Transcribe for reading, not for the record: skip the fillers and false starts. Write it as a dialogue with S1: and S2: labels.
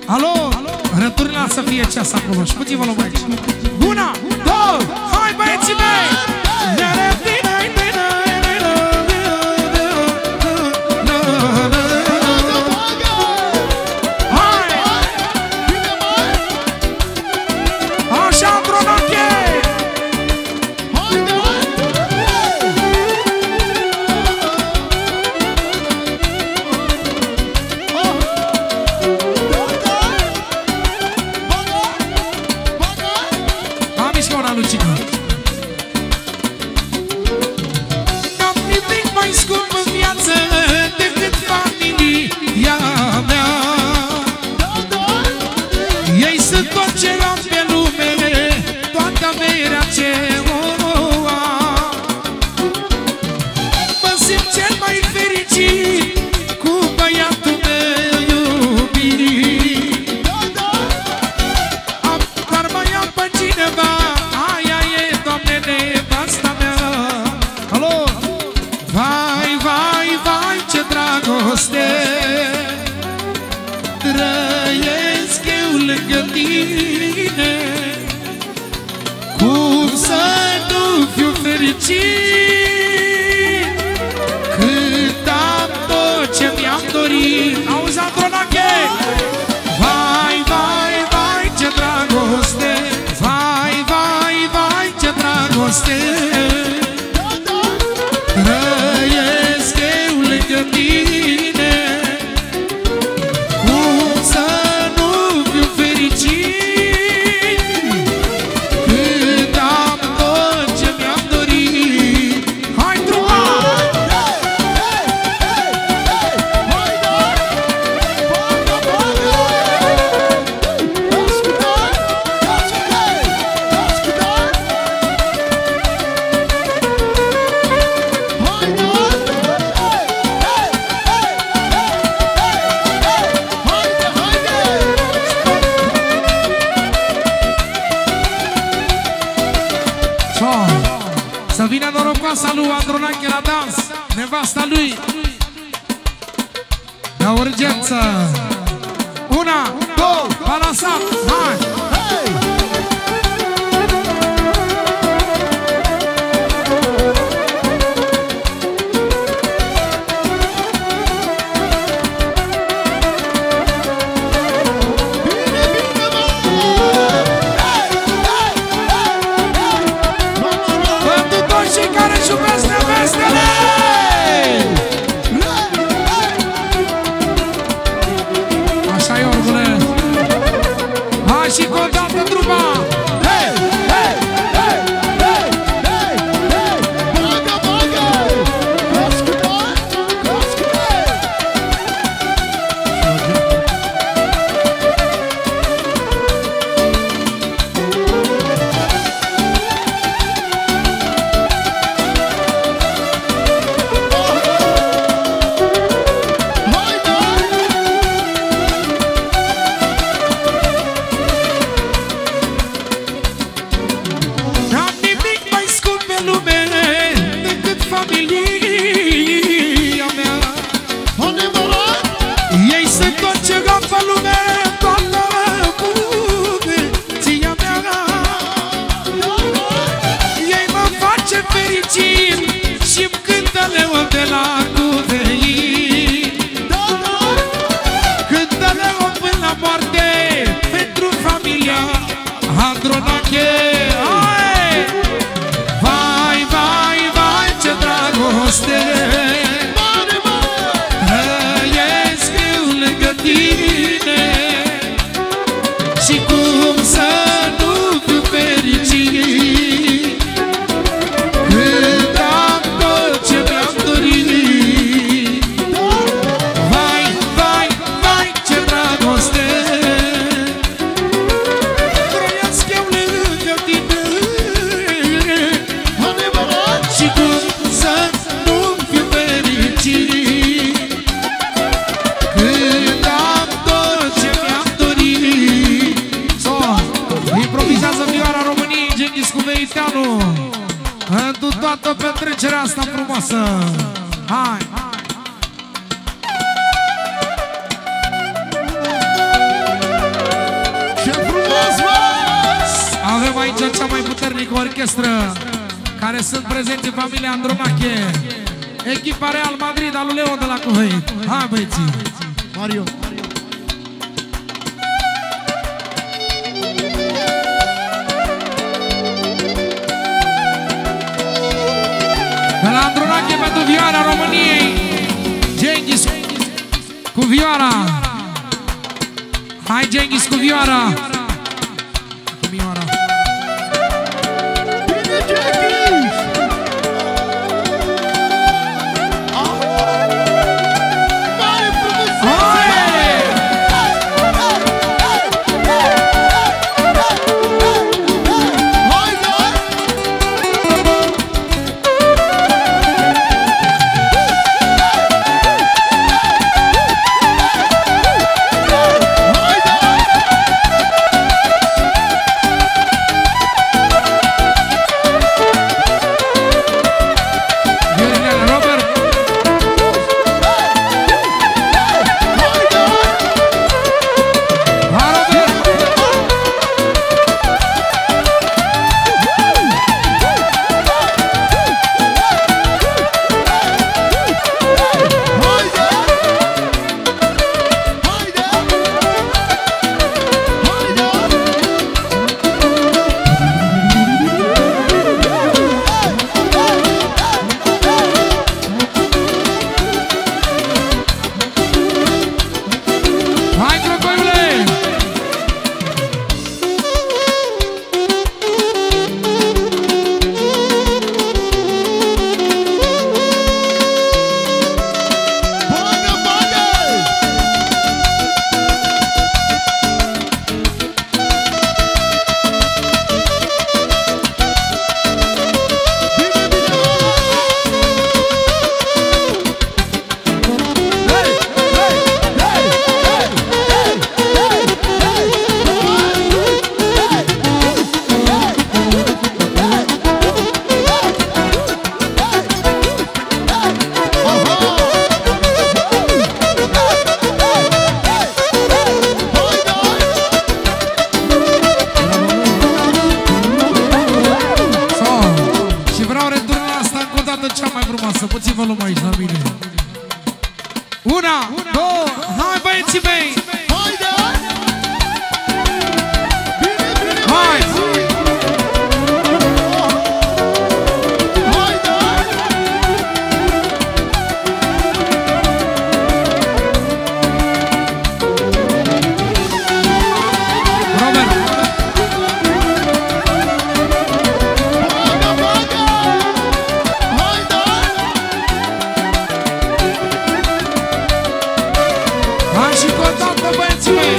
S1: Alo, răturnați să fie ceas acolo și puțin vă luăm aici. Una, două, hai băieții mei!
S2: Trăiesc eu lângă tine, cum să nu fiu fericit, cât am tot ce mi-am dorit.
S1: Auzi, Andronache!
S2: Vai, vai, vai, ce dragoste, vai, vai, vai, ce dragoste. Trăiesc eu lângă tine, cum să nu fiu fericit, cât am tot ce mi-am dorit.
S1: Hai, trupa! Să vină norocoasa lui Andronache la dans, nevasta lui. De urgență. Una, două, balansat, hai! Așa e, orgule. Hai și cu o dată, trupa! Hei, hei, hei, hei, hei, hei! Bagă, bagă! Cască-te, cască-te! Și-mi cântă leul de la cuvei, cântă leul până la moarte pentru familia Andronache. Vai, vai, vai, ce dragoste, trăiesc eu lângă tine, și cum să nu fiu fericit, cât am tot ce mi-am dorit. Vai, vai, vai, ce dragoste, trăiesc eu lângă tine, și cum să nu fiu fericit, cât am tot ce mi-am dorit. Improvizează vioara României, Genghis cu Veiteanu, pentru toată petrecerea asta frumoasă. Hai! aici cea mai puternică orchestră care sunt prezenți în familia Andronache. Echipa Real Madrid al lui Leo de la Cuveit. Hai băieții!
S3: Mario.
S1: De la Andronache pentru vioara României, Genghis cu vioara. Hai Genghis cu vioara. Vioara.
S3: Bine, Genghis! Mare frumusețe!
S1: Puțin volum aici la mine. Una, două, hai băieții mei!
S3: Haide! Bine, bine!
S1: Hai!
S3: Haide!
S1: Robert!
S3: Bagă, bagă! Haide!
S1: Hai și cu o dată băieții mei!